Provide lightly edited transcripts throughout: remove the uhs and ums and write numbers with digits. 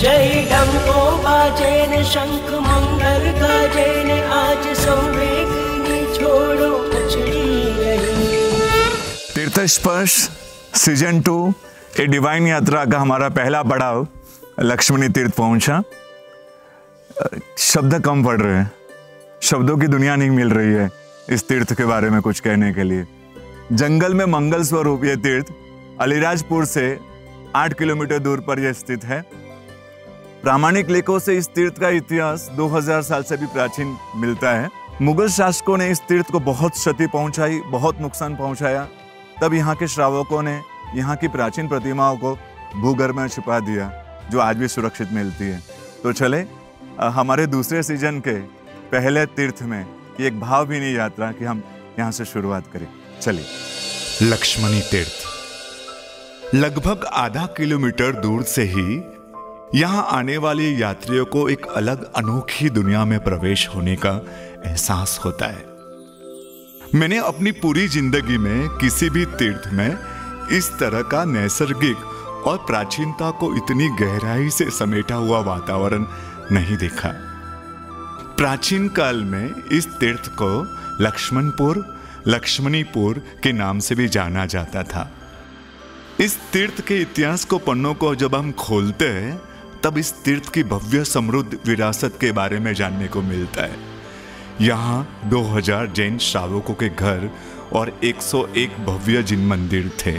जय डंको बाजेन शंख मंगल गाजेन, आज संवेदनी छोड़ो अछड़ी रही। तीर्थ स्पर्श सीजन 2 ए डिवाइन यात्रा का हमारा पहला पड़ाव लक्ष्मणी तीर्थ पहुंचा। शब्द कम पड़ रहे हैं, शब्दों की दुनिया नहीं मिल रही है इस तीर्थ के बारे में कुछ कहने के लिए। जंगल में मंगल स्वरूप ये तीर्थ अलीराजपुर से 8 किलोमीटर दूर पर यह स्थित है। प्रामाणिक लेखों से इस तीर्थ का इतिहास 2000 साल से भी प्राचीन मिलता है। मुगल शासकों ने इस तीर्थ को बहुत क्षति पहुंचाई, बहुत नुकसान पहुंचाया। तब यहाँ के श्रावकों ने यहाँ की प्राचीन प्रतिमाओं को भूगर्भ में छिपा दिया, जो आज भी सुरक्षित मिलती है। तो चले हमारे दूसरे सीजन के पहले तीर्थ में एक भावभीनी यात्रा की हम यहाँ से शुरुआत करें। चलिए। लक्ष्मणी तीर्थ लगभग आधा किलोमीटर दूर से ही यहाँ आने वाले यात्रियों को एक अलग अनोखी दुनिया में प्रवेश होने का एहसास होता है। मैंने अपनी पूरी जिंदगी में किसी भी तीर्थ में इस तरह का नैसर्गिक और प्राचीनता को इतनी गहराई से समेटा हुआ वातावरण नहीं देखा। प्राचीन काल में इस तीर्थ को लक्ष्मणपुर, लक्ष्मणीपुर के नाम से भी जाना जाता था। इस तीर्थ के इतिहास को पन्नों को जब हम खोलते हैं तब इस तीर्थ की भव्य समृद्ध विरासत के बारे में जानने को मिलता है। यहाँ 2000 जैन श्रावकों के घर और 101 भव्य जिन मंदिर थे।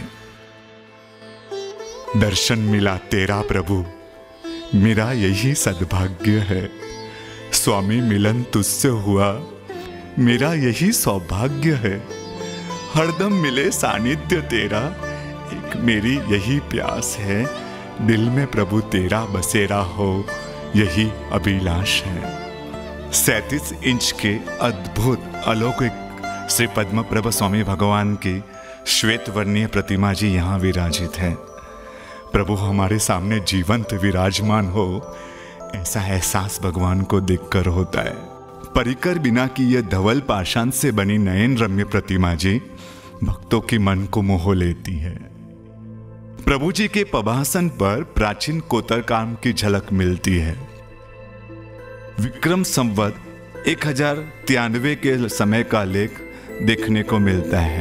दर्शन मिला तेरा प्रभु, मेरा यही सद्भाग्य है। स्वामी मिलन तुझसे हुआ, मेरा यही सौभाग्य है। हरदम मिले सानिध्य तेरा, एक मेरी यही प्यास है। दिल में प्रभु तेरा बसेरा हो, यही अभिलाष है। 37 इंच के अद्भुत अलौकिक श्री पद्मप्रभ स्वामी भगवान की श्वेत वर्णीय प्रतिमा जी यहाँ विराजित है। प्रभु हमारे सामने जीवंत विराजमान हो, ऐसा एहसास भगवान को देखकर होता है। परिकर बिना की यह धवल पाषाण से बनी नयन रम्य प्रतिमा जी भक्तों की मन को मोह लेती है। प्रभु जी के पद्मासन पर प्राचीन कोतरकाम की झलक मिलती है। विक्रम संवत 1093 के समय का लेख देखने को मिलता है।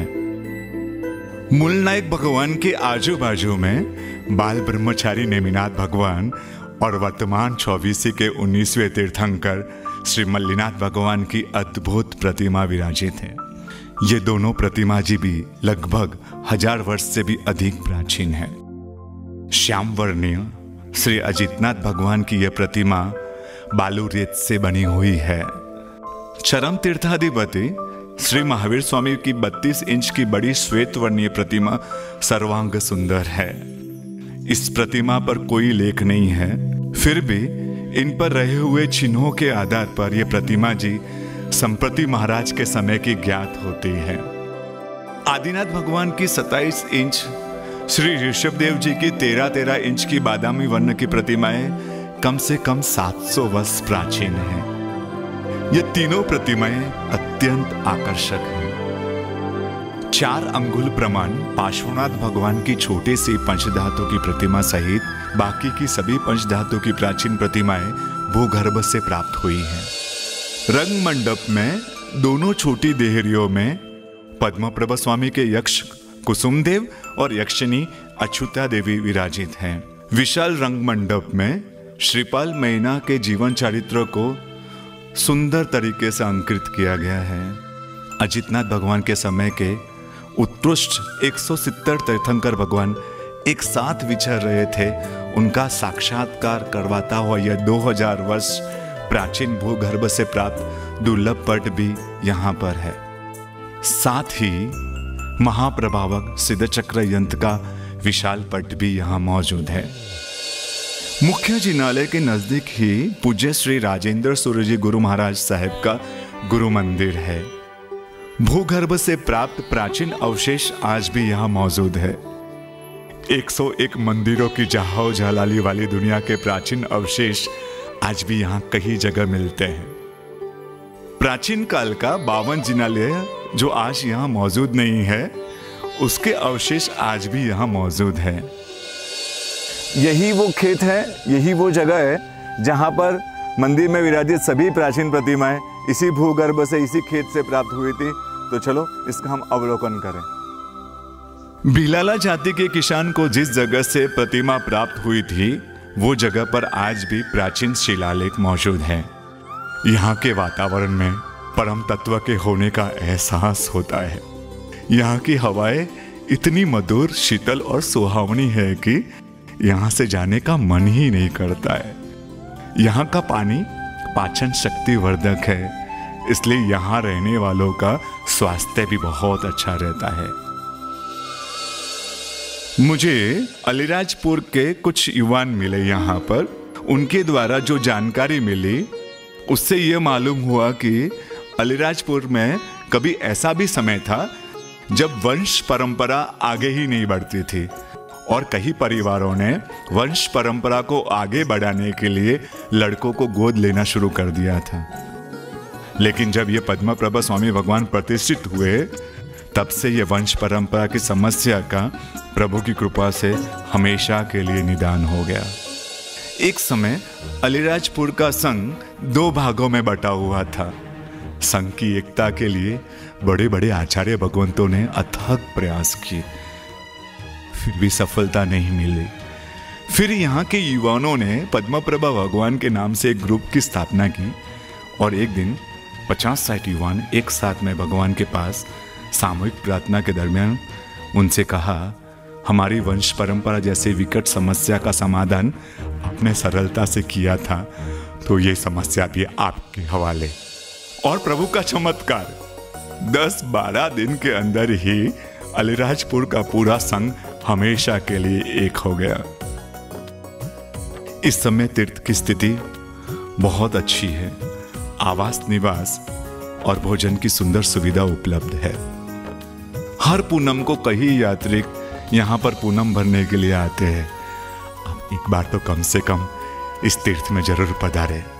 मूल नायक भगवान के आजू बाजू में बाल ब्रह्मचारी नेमिनाथ भगवान और वर्तमान 24 के 19वें तीर्थंकर श्री मल्लिनाथ भगवान की अद्भुत प्रतिमा विराजित है। ये दोनों प्रतिमा जी भी लगभग 1000 वर्ष से भी अधिक प्राचीन है। श्याम वर्णीय श्री अजितनाथ भगवान की यह प्रतिमा बालू रेत से बनी हुई है। चरम तीर्थाधिपति श्री महावीर स्वामी की 32 इंच की बड़ी श्वेत वर्णीय प्रतिमा सर्वांग सुंदर है। इस प्रतिमा पर कोई लेख नहीं है, फिर भी इन पर रहे हुए चिन्हों के आधार पर यह प्रतिमा जी संप्रति महाराज के समय की ज्ञात होती है। आदिनाथ भगवान की 27 इंच, श्री ऋषभदेव जी की 13 इंच की बादामी वर्ण की प्रतिमाएं कम से कम 700 वर्ष प्राचीन हैं। ये तीनों प्रतिमाएं अत्यंत आकर्षक हैं। 4 अंगुल प्रमाण पार्श्वनाथ भगवान की छोटे से पंचधातु की प्रतिमा सहित बाकी की सभी पंचधातु की प्राचीन प्रतिमाएं भूगर्भ से प्राप्त हुई हैं। रंग मंडप में दोनों छोटी देहरियों में पद्मप्रभ स्वामी के यक्ष कुसुमदेव और यक्षिनी अच्युता देवी विराजित हैं। विशाल रंग मंडप में श्रीपाल मैना के जीवन चरित्र को सुंदर तरीके से अंकित किया गया है। अजितनाथ भगवान के समय के उत्कृष्ट 170 तीर्थंकर भगवान एक साथ विचर रहे थे, उनका साक्षात्कार करवाता हुआ यह 2000 वर्ष प्राचीन भूगर्भ से प्राप्त दुर्लभ पट भी यहाँ पर है। साथ ही महाप्रभावक सिद्धचक्र यंत्र का विशाल पट भी यहाँ मौजूद है। मुख्य जिनालय के नजदीक ही पूज्य श्री राजेंद्र सूर्यजी गुरु महाराज साहेब का गुरु मंदिर है। भूगर्भ से प्राप्त प्राचीन अवशेष आज भी यहाँ मौजूद है। 101 मंदिरों की जहाओ जलाली वाली दुनिया के प्राचीन अवशेष आज भी यहाँ कई जगह मिलते हैं। प्राचीन काल का 52 जिनालय जो आज यहाँ मौजूद नहीं है, उसके अवशेष आज भी यहाँ मौजूद है। यही वो खेत है, यही वो जगह है जहाँ पर मंदिर में विराजित सभी प्राचीन प्रतिमाएं इसी भूगर्भ से, इसी खेत से प्राप्त हुई थी। तो चलो इसका हम अवलोकन करें। भिलाला जाति के किसान को जिस जगह से प्रतिमा प्राप्त हुई थी वो जगह पर आज भी प्राचीन शिलालेख मौजूद है। यहाँ के वातावरण में परम तत्व के होने का एहसास होता है। यहाँ की हवाएं इतनी मधुर, शीतल और सुहावनी है कि यहाँ से जाने का मन ही नहीं करता है। यहाँ का पानी पाचन शक्ति वर्धक है, इसलिए यहाँ रहने वालों का स्वास्थ्य भी बहुत अच्छा रहता है। मुझे अलीराजपुर के कुछ युवान मिले यहाँ पर। उनके द्वारा जो जानकारी मिली उससे ये मालूम हुआ कि अलीराजपुर में कभी ऐसा भी समय था जब वंश परंपरा आगे ही नहीं बढ़ती थी और कई परिवारों ने वंश परंपरा को आगे बढ़ाने के लिए लड़कों को गोद लेना शुरू कर दिया था। लेकिन जब ये पद्मप्रभा स्वामी भगवान प्रतिष्ठित हुए तब से ये वंश परंपरा की समस्या का प्रभु की कृपा से हमेशा के लिए निदान हो गया। एक समय अलीराजपुर का संघ 2 भागों में बटा हुआ था। संघ की एकता के लिए बड़े बड़े आचार्य भगवंतों ने अथक प्रयास किए, फिर भी सफलता नहीं मिली। फिर यहाँ के युवाओं ने पद्मप्रभा भगवान के नाम से एक ग्रुप की स्थापना की और एक दिन 50-60 युवान एक साथ में भगवान के पास सामूहिक प्रार्थना के दरमियान उनसे कहा, हमारी वंश परंपरा जैसे विकट समस्या का समाधान आपने सरलता से किया था, तो ये समस्या भी आपके हवाले। और प्रभु का चमत्कार, 10-12 दिन के अंदर ही अलीराजपुर का पूरा संघ हमेशा के लिए एक हो गया। इस समय तीर्थ की स्थिति बहुत अच्छी है। आवास, निवास और भोजन की सुंदर सुविधा उपलब्ध है। हर पूनम को कई यात्री यहाँ पर पूनम भरने के लिए आते हैं। अब एक बार तो कम से कम इस तीर्थ में जरूर पधारें।